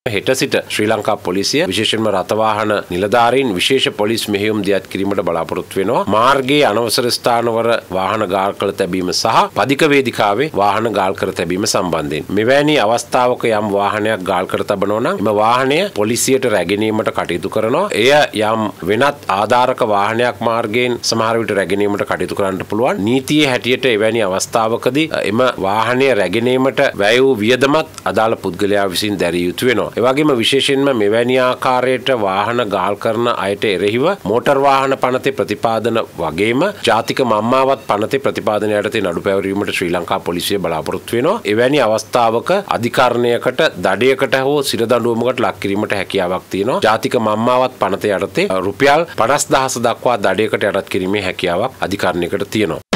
හෙට සිට ශ්‍රී ලංකා පොලිසිය විශේෂයෙන්ම රථවාහන නිලධාරීන් විශේෂ පොලිස් මෙහෙයුම් දියත් කිරීමට බලාපොරොත්තු වෙනවා. මාර්ගයේ අනවසර ස්ථානවල වාහන ගාල් කර තැබීම සහ පදික වේදිකාවේ වාහන ගාල් කර තැබීම සම්බන්ධයෙන් මෙවැනි අවස්ථාවක යම් වාහනයක් ගාල් කර තබනවා නම් එම වාහනය පොලිසියට රැගෙනීමට කටයුතු කරනවා. එය යම් වෙනත් ආධාරක වාහනයක් මාර්ගයෙන් සමහර විට රැගෙනීමට කටයුතු කරන්න පුළුවන්. නීතියේ හැටියට එවැනි අවස්ථාවකදී එම වාහනය රැගෙනීමට වැය වූ වියදමත් අදාළ පුද්ගලයා විසින් දැරිය යුතු වෙනවා. එවැගේම විශේෂයෙන්ම මෙවැනි ආකාරයට වාහන ගාල් කරන අයට එරෙහිව මෝටර් වාහන පනතේ ප්‍රතිපාදන වගේම ජාතික මම්මාවත් පනතේ ප්‍රතිපාදන යටතේ නඩු පැවරීමට ශ්‍රී ලංකා පොලිසිය බලාපොරොත්තු වෙනවා. එවැනි අවස්ථාවක අධිකරණයකට දඩයකට හෝ සිර දඬුවමකට ලක් කිරීමට හැකියාවක් තියෙනවා. ජාතික මම්මාවත් පනතේ යටතේ රුපියල් 50,000 දක්වා දඩයකට යටත් කිරීමේ හැකියාවක් අධිකරණයකට තියෙනවා.